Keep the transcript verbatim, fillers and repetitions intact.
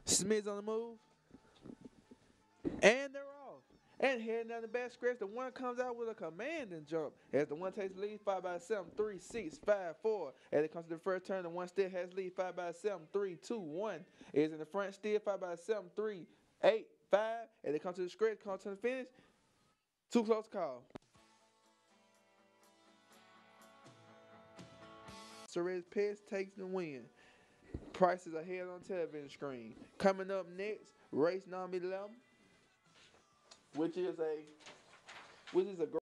Smith's on the move. And they're off. And heading down the back stretch, the one comes out with a commanding jump. As the one takes the lead, five by seven, three, six, five, four. As it comes to the first turn, the one still has lead, five by seven, three, two, one. Is in the front still, five by seven, three, eight, five. As it comes to the stretch, comes to the finish. Too close call. Surrey's Pets takes the win. Prices ahead on television screen. Coming up next, race number eleven, which is a which is a